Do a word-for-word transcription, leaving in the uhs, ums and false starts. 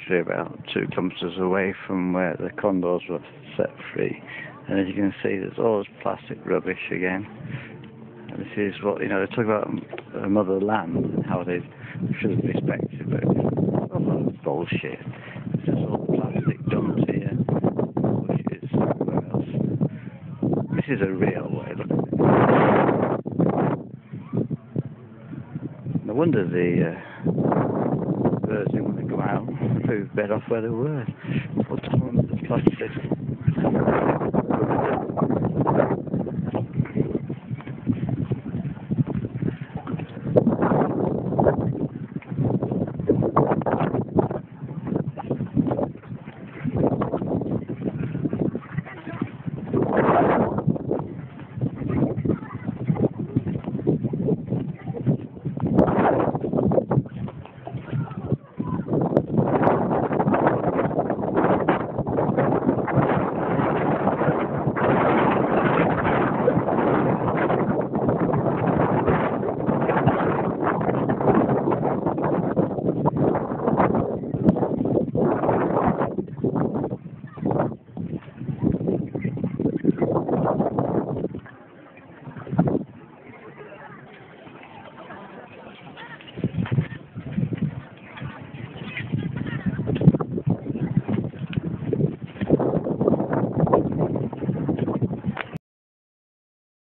literally about two kilometres away from where the condors were set free. And as you can see, there's all this plastic rubbish again. And this is what, you know, they talk about a mother land and how they should be respected, but it's a lot of bullshit. It's just all plastic dumped here, bushes, everywhere else. This is a real way, look at it. No wonder the uh, birds didn't want to go out, flew bed off where they were. Put on the plastic.